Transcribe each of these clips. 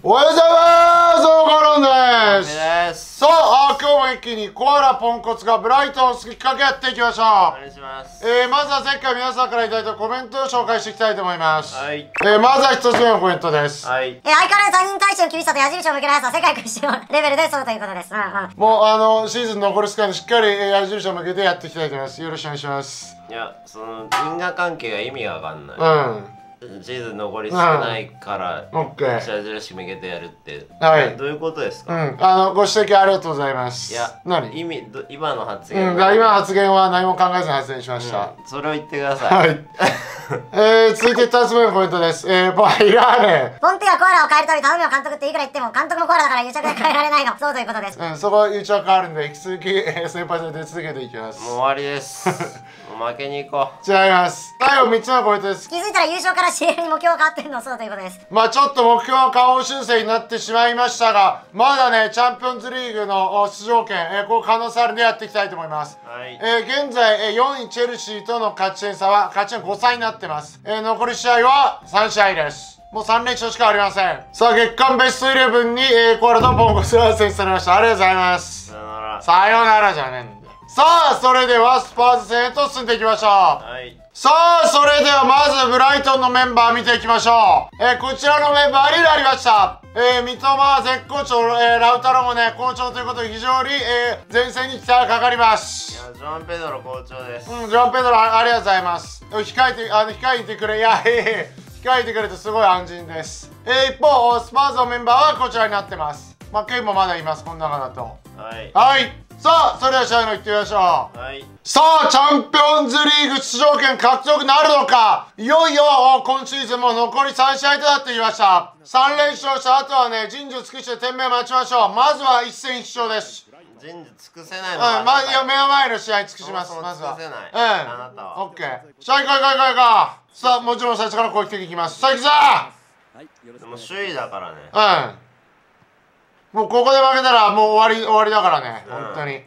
おはようございます。オカロンです。 です。 さあ、今日も一気にコアラポンコツがブライトンを好きっかけやっていきましょう。 お願いします。 まずは前回皆さんからいただいたコメントを紹介していきたいと思います。 はい。 まずは一つ目のコメントです。 はい。 相変わらず他人に対しての厳しさと矢印を向ける速さは世界屈指のレベルでそうということです。 もうシーズン残り少ないのでしっかり矢印を向けてやっていきたいと思います。よろしくお願いします。 いや、その因果関係が意味がわかんない。シーズン残り少ないから、 オッケー。 矢印向けてやるって、 はい。 どういうことですか？ ご指摘ありがとうございます。 いや、今の発言。 今の発言は何も考えずに発言しました。 それを言ってください。 はい。続いて2つ目のコメントです。バイラーレ。 ポンテがコアラを変えるたび頼むよ監督っていくら言っても監督もコアラだから癒着で変えられないの。そうということです。 そこは癒着あるんで、引き続き先輩と出続けていきます。 もう終わりです。もう負けに行こう。 違います。最後3つ目のコメントです。 気づいたら優勝から CL に目標が変わってるの。そうということです。 まあちょっと目標は下方修正になってしまいましたが、まだね、チャンピオンズリーグの出場権、こう可能性あるんでやっていきたいと思います。 はい。 現在、4位チェルシーとの勝ち点差は、勝ち点5差になってます。残り試合は3試合です。もう3連勝しかありません。さあ、月間ベストイレブンに、コアラとポンコツが選出されました。ありがとうございます。 さよなら。 さよならじゃねえんだ。さあ、それではスパーズ戦へと進んでいきましょう。 はい。 さあ、それではまずブライトンのメンバー見ていきましょう。こちらのメンバーになりました。三笘は絶好調、ラウタロもね、好調ということで非常に、前線に期待がかかります。 いや、ジョアン・ペドロ好調です。 ジョアン・ペドロありがとうございます。控えてくれ、控えてくれてすごい安心です。一方、スパーズのメンバーはこちらになってます。ケインもまだいます、この中だと。 はい。 はい。さあ、それでは試合の行ってみましょう。 はい。 さあ、チャンピオンズリーグ出場権獲得なるのか。いよいよ今シーズンも残り3試合となってきました。3連勝した後はね、人事尽くして天命待ちましょう。まずは一戦必勝です。 人事尽くせないのか。 いや、目の前の試合尽くします。まずは。 尽くせない。あなたは。 オッケー。さあ、行こう。さあ、もちろん最初から攻撃的いきます。さあ、行くぞでも首位だからね。 もうここで負けたらもう終わりだからね。本当に。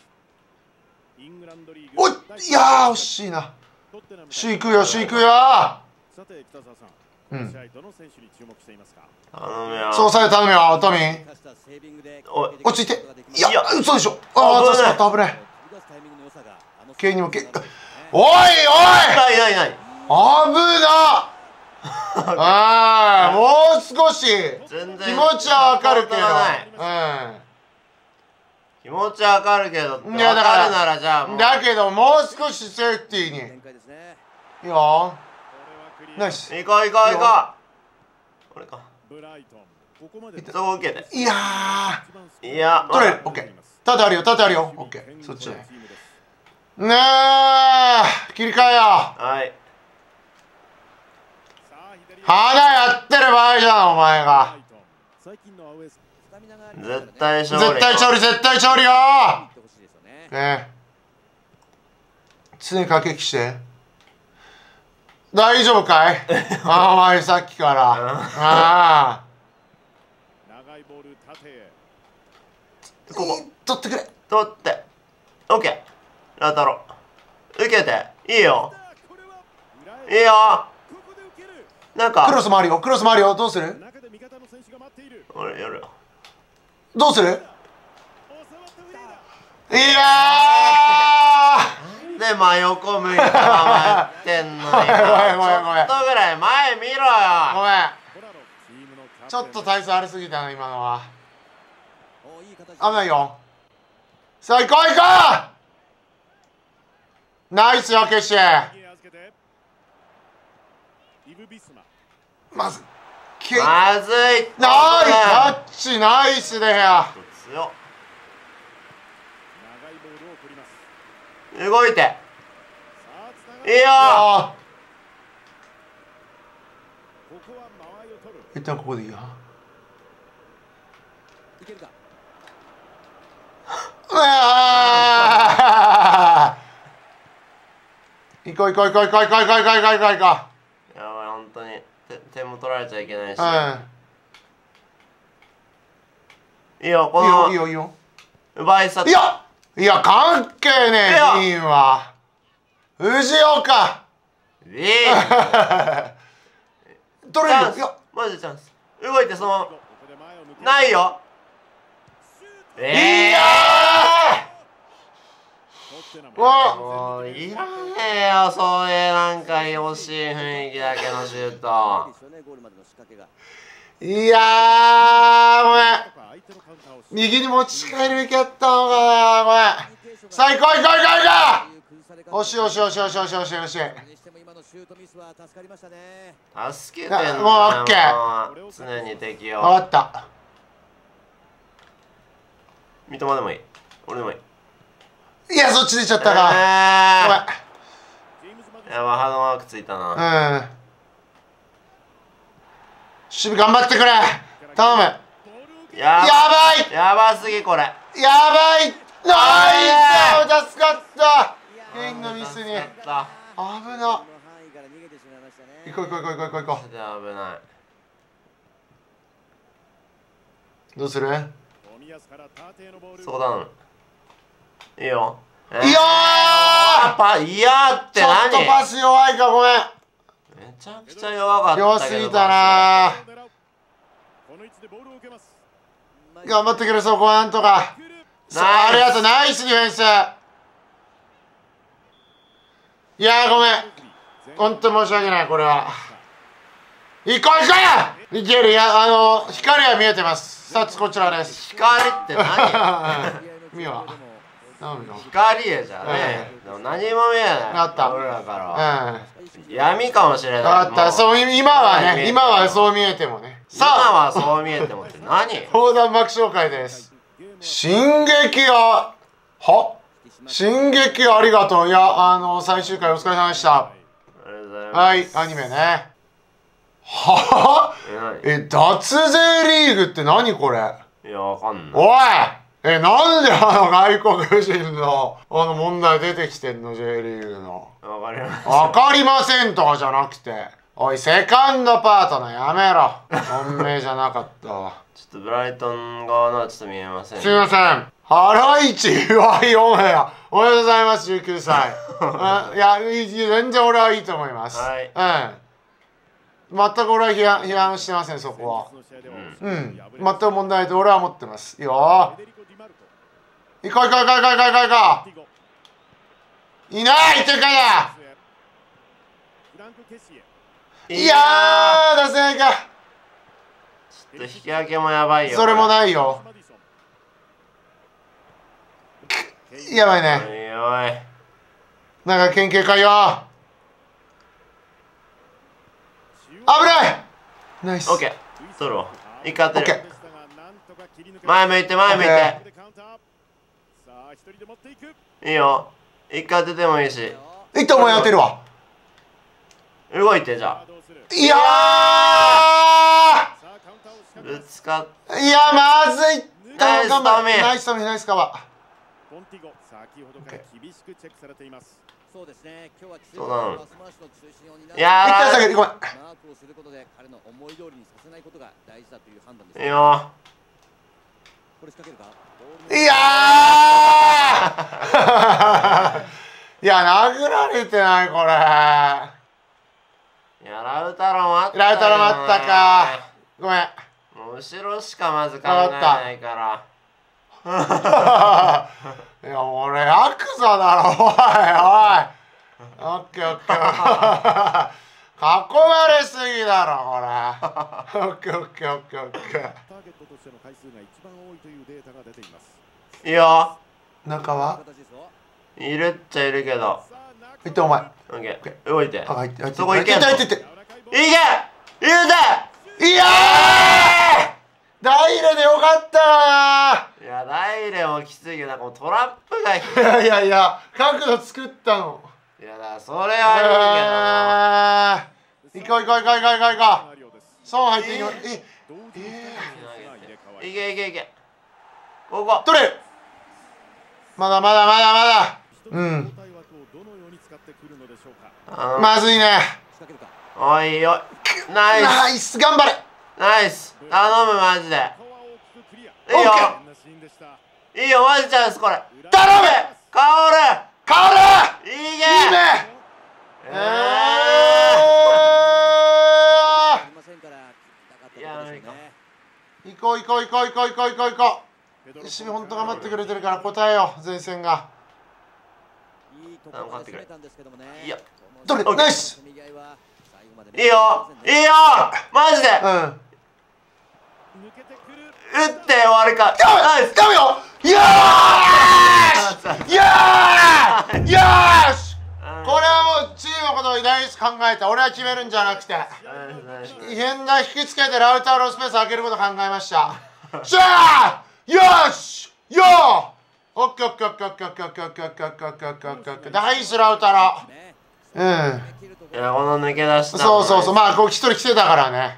おい、いやー、惜しいな。首位行くよ。 さて北澤さん、試合どの選手に注目していますか？ 頼むよ。 そうさえ頼むよ、トミー。 おい、 落ち着いて。いや、嘘でしょ。ああ、助かった、危ない。ケインにもおいない。 危なもう少し気持ちはわかるけど。 気持ちはわかるけど、 いやだからわかるならじゃあもう。 だけどもう少しセーフティーに。いいよ。ナイス。 行こう。俺か。そこ受けて。 いや取れる。オッケー。縦あるよ。オッケー。そっちね。ねえ、切り替えよ。 はい。 花やってる場合じゃん、お前が。 絶対勝利よ。 常に駆け引きして。大丈夫かい？お前さっきから。取ってくれ。 取って。オッケー。ラタロ。受けて。いいよ。なんか。 クロス回るよ。どうする？ 俺やるよ。 どうする？いやー！で真横向いてままやってんのに。ごめん。ちょっとぐらい前見ろよ。 ごめん。ちょっと体勢ありすぎたな、今のは。危ないよ。さあ、行こう。ナイスよ、決して。まずい。 キャッチ、ナイスでや。 動いて。いいよ。 一旦ここでいいよ。行こう。やばい、 本当に点も取られちゃいけないし。いいよ、この。 いいよ。 奪い去って。 いや、関係ねえ、いいわ。藤岡。取れるよ。 マジでチャンス。動いてそのまま。 ないよ。 いやーもういらねえよ、そういうなんか惜しい雰囲気だけのシュート。 いやーごめん、右に持ち帰るべきやったのかな。ごめん、さあ行こう行こう行こう行こう。惜しい惜しい惜しい惜しい惜しい惜しい惜しい。 助けてんだよ。 もうオッケー、 常に敵を。 分かった。 三笘でもいい、俺でもいい。 いや、そっち出ちゃったか。ごめん。 やば、ハードマークついたな。 うん。守備頑張ってくれ。頼む。やばい。 やばすぎこれ。 やばい。ナイス。助かった。ケインのミスに。危な。行こう行こう行こう行こう行こう。 危ない。 どうする？ そうだの。いいよ。 いやー。 いやって何？ ちょっとパス弱いか、ごめん。 めちゃくちゃ弱かったけど。 弱すぎたな。頑張ってくれ、そこはなんとか。ありがとう、ナイスディフェンス。いやーごめん、本当に申し訳ない。これは行こう行こう。いける。いや、光は見えてます。スタッツこちらです。 光って何？ 見は光じゃね、でも何も見えない。 あった、 俺らからは闇かもしれない。 あった。そう、今はね、今はそう見えてもね。 さあ、今はそう見えてもって何？ 横断幕紹介です。進撃は進撃ありがとう。いや、最終回お疲れ様でした。はい、アニメね。はぁ？脱税リーグって何これ？ いや、わかんない。 おい！なんで外国人の問題出てきてんの？ J リーグの。わかりませんとかじゃなくて。おい、セカンドパートナーやめろ。本命じゃなかったわ。 ちょっとブライトン側のはちょっと見えません、ね。 すみません。ハライチ岩井オンエア。おめでとうございます、19歳。いや、全然俺はいいと思います。 はい。 全く俺は批判してません、そこは。全く問題ないと俺は思ってます。いいよ。行こう行こう行こう行こう行こう行こう。いないってかだ。いやー、出せないか。 ちょっと引き分けもやばいよ。 それもないよ。やばいね。 おい。 なんか県警かよ。危ない。ナイス。 オッケー。取るわ。一回当てる。前向いて前向いて。いいよ。一回当ててもいいし。 いってお前当てるわ。 動いてじゃあ。 いやー。ぶつかっ。 いや、まずい。 ナイストミー。 ナイストミー、ナイスカバー。 そうなの。いやー。 一回下げてごめん。いいよ。いやー。いや、殴られてないこれ。 いや、ラウタロもあったよ。 ラウタロもあったか。ごめん。 もう後ろしかまず考えないから。 いや、俺ヤクザだろ。おいおい。オッケーオッケー。囲まれすぎだろこれ。オッケーオッケーオッケーオッケー。 いいよ。 中はいるっちゃいるけど。 いってお前。 オッケー。動いて。 そこ行け。いけ。 入れて。 いやー。ダイレでよかったな。 いや、ダイレもきついけど、なんかもうトラップが。 いや角度作ったの。 いや、だからそれはいいけど。 行こう。そう入っていきます。 いけ。ここ。 取れる。まだ。まずいね。 おいよ。ナイス。 頑張れ。 ナイス。頼むマジで。いいよマジチャンスこれ。 頼む。 カオル。いいね。 行こう行こう行こう行こう行こう行こう行こう。守備本当頑張ってくれてるから答えよう、前線が。 頼む、勝ってくれ。いや、 どれナイス。 いいよいいよマジで。 うん。 打って終わりか。ナイス。 ダメよ。よーしよーしよーし。これはもうチームのことをナイス考えた。俺は決めるんじゃなくて変な引きつけてラウターのスペース開けること考えました。しゃーよーしよーオッケーオッケーオッケーオッケーオッケーオッケーオッケーオッケーオッケーオッケーオッケーオッケーオッケーナイスラウタロ。うん。 いや、この抜け出した。 そうそうそう。まあこう一人来てたからね。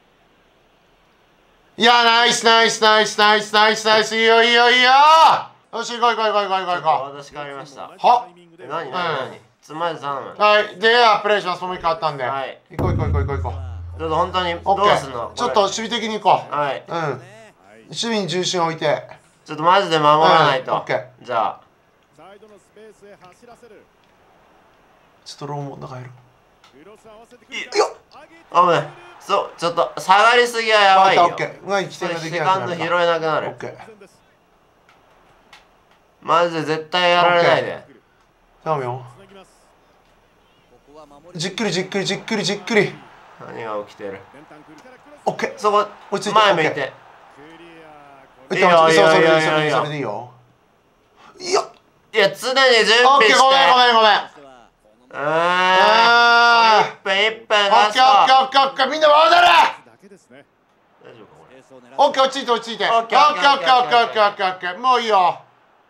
いや、ナイスナイスナイスナイスナイスナイス。いいよいいよいいよ。よし行こう行こう行こう行こう行こう行こう。 私変わりました。 は何何つまり頼む。 はい。ではプレイします。もう一回あったんで。 はい。 行こう行こう行こう行こう行こう。 ちょっと本当にどうすんの。 ちょっと守備的に行こう。 はい。 うん。守備に重心を置いて。 ちょっとマジで守らないと。 オッケー。 じゃあ。 ちょっとローも中入る。 いや。危ない。そう、ちょっと下がりすぎはやばいよ。 オッケー。うまい起点ができなくなる。 セカンド拾えなくなる。 オッケー。 マジで絶対やられないで。 頼むよ。じっくりじっくりじっくりじっくり。 何が起きてる。 オッケー。 そこ落ち着いて前向いて。 いいよいいよいいよいいよ。それでいいよ。いやいや、常に準備して。 オッケー、ごめんごめんごめん。 1分1分ラスト。 オッケーオッケーオッケー。みんな戻れ。 大丈夫かこれ。 オッケー、落ち着いて落ち着いて。オッケーオッケーオッケーオッケーオッケーオッケーオッケー。もういいよ。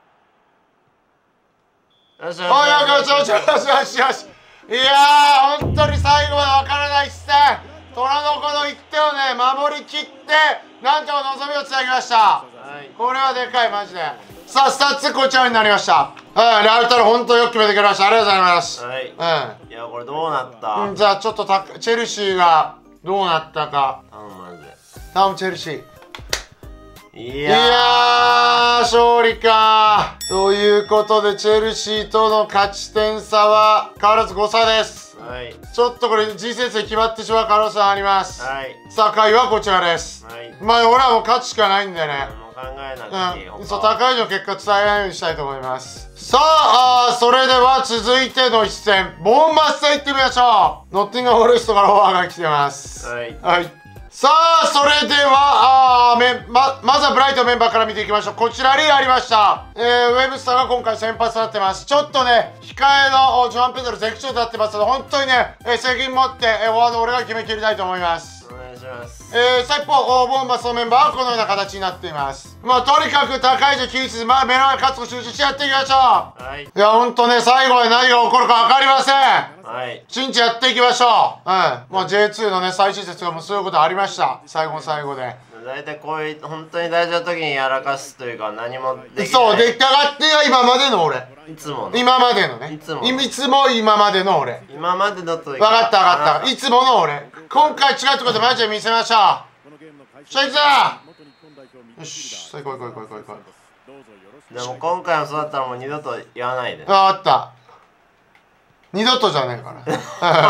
よしおいよしよしよしよしよし。いやー、本当に最後までわからないっすね。虎の子の1点をね、守りきってなんとか望みをつなぎました。これはでかい、マジで。さあ、スタッツこちらになりました。ラウタロ本当によく決めてくれました。ありがとうございます。 はい。いや、これどうなった。 じゃあちょっとチェルシーがどうなったか。 マジで頼むチェルシー。 いやー、勝利か。ということでチェルシーとの勝ち点差は変わらず5差です。 はい。 ちょっとこれ G 先生決まってしまう可能性あります。 はい。 さあ回はこちらです。 はい。 まあ俺はもう勝つしかないんでね。 もう考えなくていいよ。 そう、高いの結果伝えないようにしたいと思います。さあ、それでは続いての一戦、ボーンマス戦行ってみましょう。ノッティンガム・フォレストからオファーが来てます。 はい。 はい。さあ、それではまずはブライトメンバーから見ていきましょう。こちらにありました。ウェブスターが今回先発となってます。ちょっとね、控えのジョアン・ペドロ絶不調となってますので、本当にね、責任持ってフォワード俺が決めきりたいと思います。 お願いします。 さあ一方、ボンバスのメンバーはこのような形になっています。まあ、とにかく高い位置、目の前勝つを集中してやっていきましょう。 はい。 いや、ほんとね、最後まで何が起こるか分かりません。 はい。 信じやっていきましょう。もう J2 のね、最終節がもうそういうことありました。最後の最後で。 大体こういう、本当に大事な時にやらかすというか、何もできない。 そう、出来上がってが今までの俺。 いつもの。 今までのね。いつも今までの俺。 今までのと分かった分かった。いつもの俺。今回違うところでマジで見せましょう。しゃいくぞー。よし、さあ行こう行こう行こう行こう。 でも今回もそうだったらもう二度と言わないで。 分かった。二度とじゃねえから。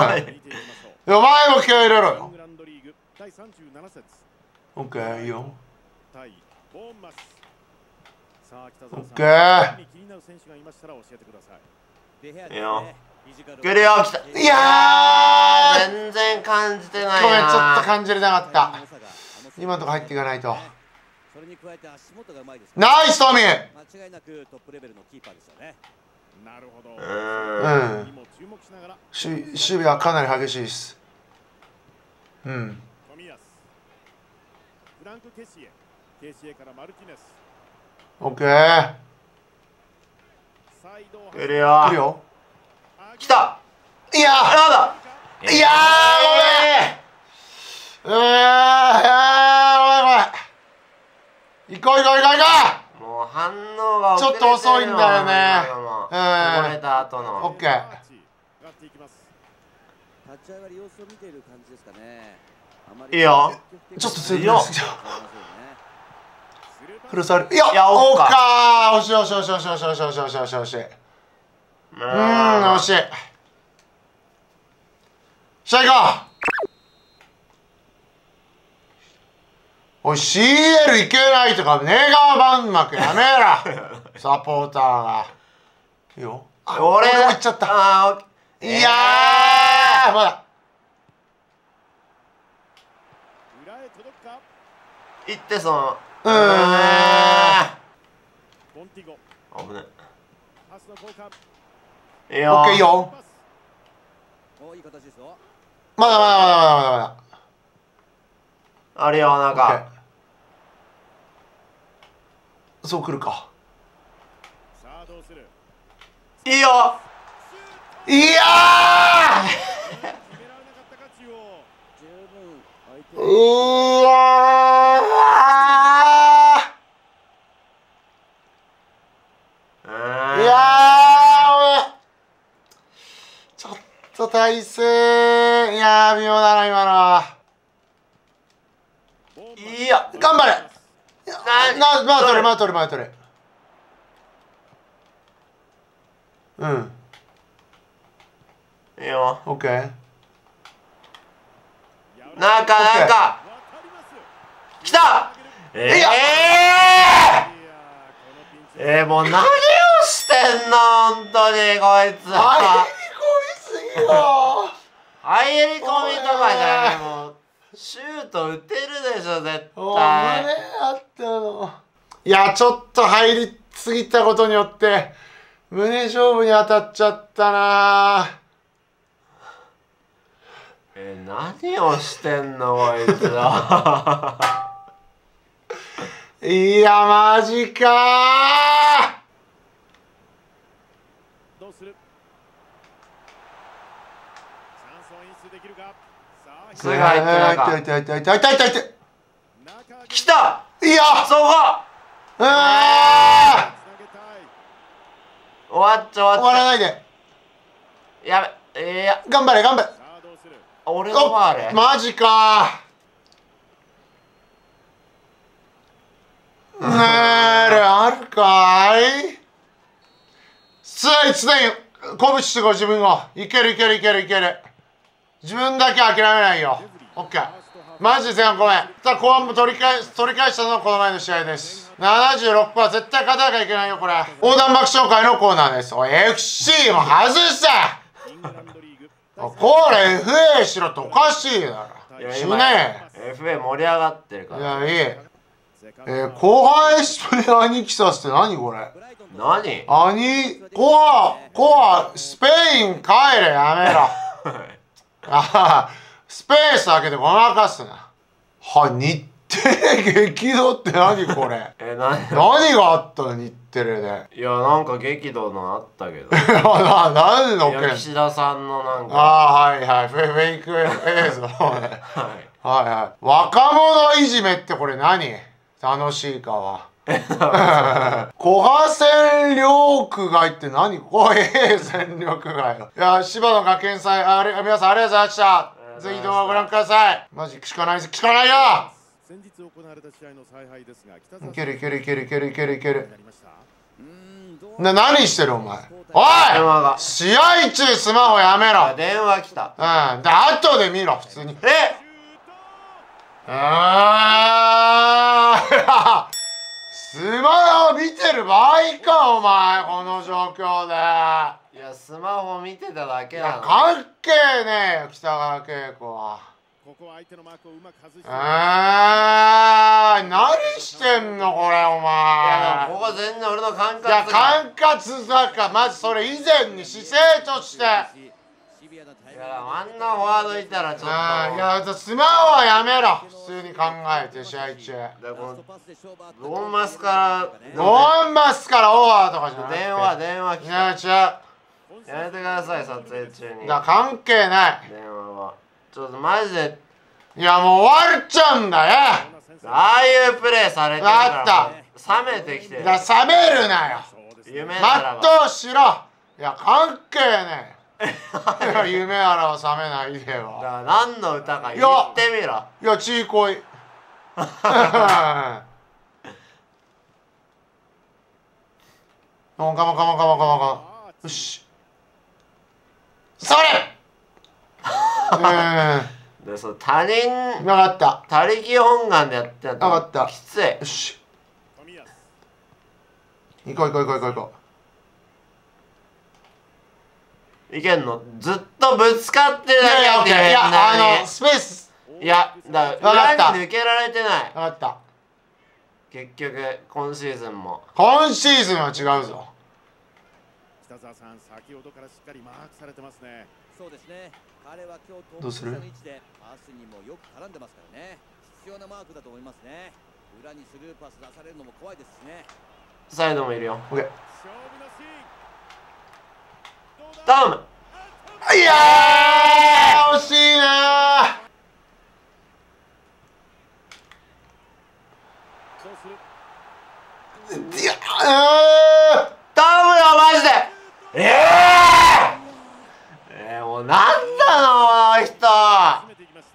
いや、お前も気合い入れろよ。オッケー、いいよ。オッケー。 いいよ。来るよ、来た。 いやー、 全然感じてないな。 ごめん、ちょっと感じれなかった。今のとこ入っていかないと。ナイストミー。 間違いなくトップレベルのキーパーですよね。なるほど。 守備はかなり激しいです。うん。オッケー。 来るよ。 来るよ。 来た。 いやー。 やだ。 いやー、ごめん。ごめんごめん。行こう行こう行こう行こう。もう反応がちょっと遅いんだよね。 こぼれた後の。 オッケー。 立ち上がり様子を見ている感じですかね。 いいよ。 ちょっと強いよ。クロスある。いや、 おっかー。惜しい惜しい惜しい惜しい惜しい惜しい惜しい惜しい惜しい。惜しい。しゃあ行こう。 おい CL いけないとか願わん幕やめろサポーターがいいよ。 俺も行っちゃった。いやーまだ裏へ届くか。 行ってそのポンティゴ。 危ねパスの交換。 いいよオッケーいいよ。 パス。おいい形ですよ。 まだまだまだまだまだまだあれよなんオッケかーそう来るか。 さあどうする。 いいよいや決められなかったか中央。十分相手。 ーうわうーいやーちょっと体勢いやー微妙だな今のは。 いいや頑張れまだ取れまだ取れまだ取れうんいいよオッケーなんか来たもう何をしてんの本当にこいつ入り込みすぎよ入り込みとかじゃないもうシュート打てるでしょ絶胸対あったの。いやちょっと入りすぎたことによって胸勝負に当たっちゃったな。 何をしてんのこいつはいやマジかどうする。チャンスを演出できるか。さあすぐ入ってる中痛い痛い痛い痛い痛い痛い痛い来たいやそこ終わ終わっちゃ終わっらないでちゃやべいや頑張れ頑張れ俺のファールマジかあるかい常に鼓舞してこう自分をいけるいけるいけるいける自分だけ諦めないよオッケーマジで前半ごめんただ後半も取り返したのはこの前の試合です76%絶対勝たなきゃいけないよこれ横断幕紹介のコーナーですおい FC も外せこれ FA しろっておかしいだろ死ね FA 盛り上がってるかいらやいい後半エスプレ兄貴さって何これ何コアスペイン帰れやめろスペース開けてごまかすな日テレ激動って何これ何があったの日テレでいやなんか激怒のあったけど何でのっけん岸田さんのなんかはいはいフェイク映像ねはいはい若者いじめってこれ何楽しいかは古賀戦力外って何これ戦力外いや芝の学園祭皆さんありがとうございましたぜひ動画をご覧くださいマジ聞かないよ先日行われた試合の采配ですがいけるいけるいけるいけるいけるいける何してるお前おい試合中スマホやめろ電話来たで後で見ろ普通にスマホ見てる場合かお前この状況でいやスマホ見てただけだ関係ねえよ北川景子はここは相手のマークをうまく外して何してんのこれお前いやここ全然俺の管轄いや管轄だかまずそれ以前に姿勢としていやあんなフォワードいたらちょっといやスマホはやめろ普通に考えて試合中ロンマスからオーバーとかじゃなくて電話来たいや違うやめてください撮影中に関係ない電話はちょっとマジでいやもう終わっちゃうんだよああいうプレーされてるから冷めてきてる冷めるなよ夢ならば全うしろいや関係ねえ夢あらは冷めないでだはから何の歌か言ってみろいやちいこいカモよしそれでそう他人分かった。 他力本願でやってた分かったきつい。 よし。行こう行こう行こう行こう行こいけんのずっとぶつかってるう。いやいや、オッケー。いや、スペース。 いやだわかった裏に抜けられてない。 分かった。 結局今シーズンも今シーズンは違うぞ。 北澤さん、先ほどからしっかりマークされてますね。 そうですね。彼は今日どうする？ トップ下の位置でパスにもよく絡んでますからね。必要なマークだと思いますね。裏にスルーパス出されるのも怖いですしね。 サイドもいるよ。 オッケー。 勝負のシーン。 頼む。 いやー、惜しいなどうする？ ー。いや、 頼むよマジで。もうなんだのあの人。 詰めていきました。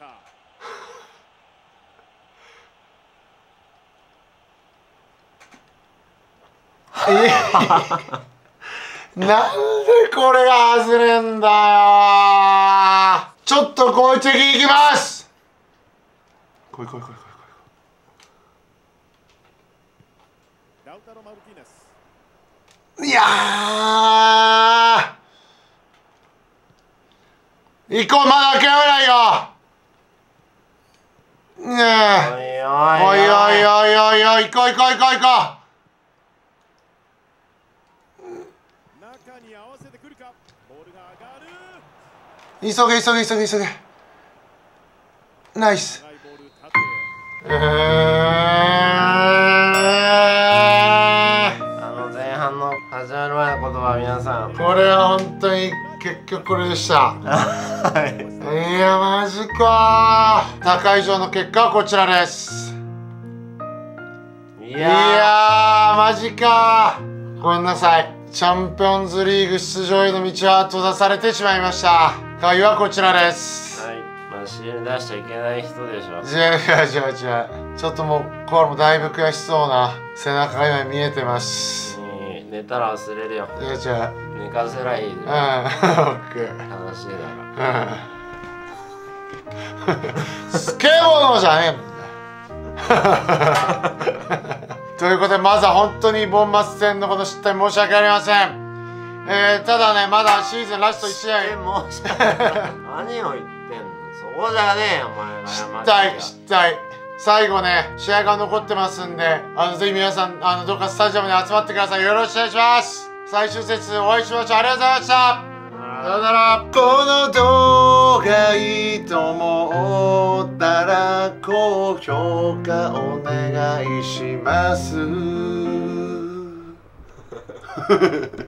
なんでこれが外れんだよ。ちょっと攻撃いきます。来い来い来い来い来い。 ラウタロ・マルティネス。 いやー、行こう、まだ諦めないよ。ねえ、おいおいおいおいおい、行こう行こう行こう行こ中に合わせてくるか。ボールが上がる。 う。急げ急げ急げ急げ。ナイス。 長いボール縦へ。 前半の始まる前の言葉皆さん。 これは本当に結局これでした。いやマジかー。高以上の結果はこちらです。いやーマジかー。ごめんなさい。チャンピオンズリーグ出場への道は閉ざされてしまいました。回はこちらです。 はい、まあ CM 出しちゃいけない人でしょ。 違うちょっともうこれもだいぶ悔しそうな背中が今見えてます。 寝たら忘れるよ。 違う寝かせらいいじうん、オゃん。 ッケー。 楽しいだろ。 スケボーじゃねえんだよ。ということでまずは本当にボンマス戦のこの失態申し訳ありません。ただねまだシーズンラスト1試合何を言ってんの。そうじゃねえよお前が。 失態最後ね試合が残ってますんでぜひ皆さんどっかスタジアムに集まってください。よろしくお願いします。最終節お会いしましょう。ありがとうございました。さよなら。この動画いいと思ったら高評価お願いします。